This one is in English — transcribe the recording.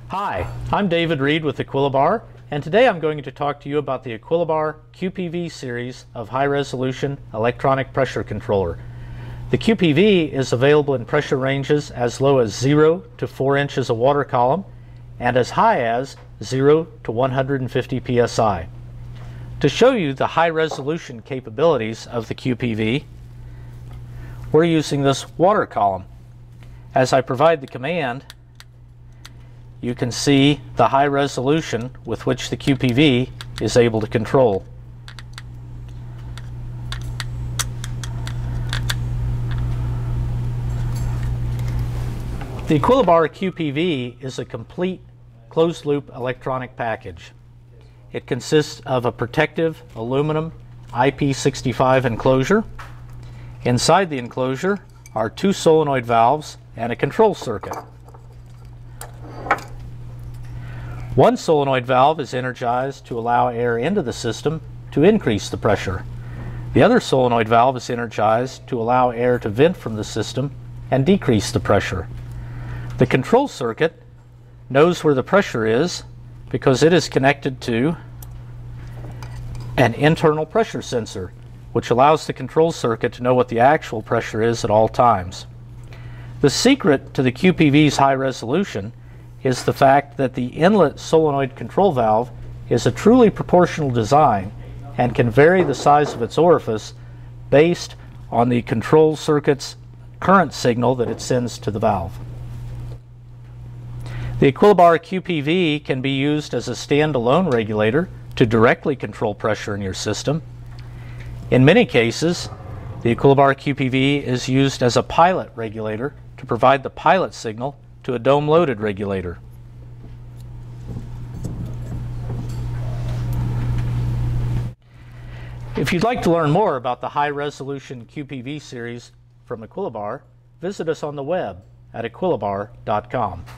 Hi, I'm David Reed with Equilibar, and today I'm going to talk to you about the Equilibar QPV series of high-resolution electronic pressure controller. The QPV is available in pressure ranges as low as 0 to 4 inches of water column and as high as 0 to 150 psi. To show you the high-resolution capabilities of the QPV, we're using this water column. As I provide the command, you can see the high resolution with which the QPV is able to control. The Equilibar QPV is a complete closed-loop electronic package. It consists of a protective aluminum IP65 enclosure. Inside the enclosure are 2 solenoid valves and a control circuit. One solenoid valve is energized to allow air into the system to increase the pressure. The other solenoid valve is energized to allow air to vent from the system and decrease the pressure. The control circuit knows where the pressure is because it is connected to an internal pressure sensor, which allows the control circuit to know what the actual pressure is at all times. The secret to the QPV's high resolution is the fact that the inlet solenoid control valve is a truly proportional design and can vary the size of its orifice based on the control circuit's current signal that it sends to the valve. The Equilibar QPV can be used as a standalone regulator to directly control pressure in your system. In many cases, the Equilibar QPV is used as a pilot regulator to provide the pilot signal to a dome-loaded regulator. If you'd like to learn more about the high-resolution QPV series from Equilibar, visit us on the web at equilibar.com.